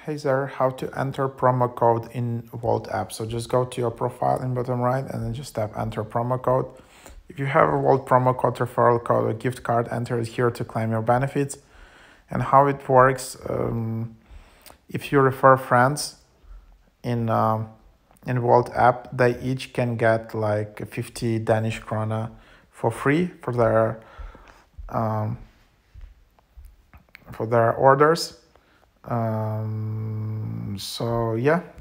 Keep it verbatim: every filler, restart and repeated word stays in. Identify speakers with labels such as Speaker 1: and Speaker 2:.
Speaker 1: Hey there, how to enter promo code in Wolt app. So just go to your profile in bottom right and then just tap enter promo code. If you have a Wolt promo code, referral code, or gift card, enter it here to claim your benefits. And how it works, um, if you refer friends in uh, in Wolt app, they each can get like fifty Danish krona for free for their um, for their orders. Um, so yeah,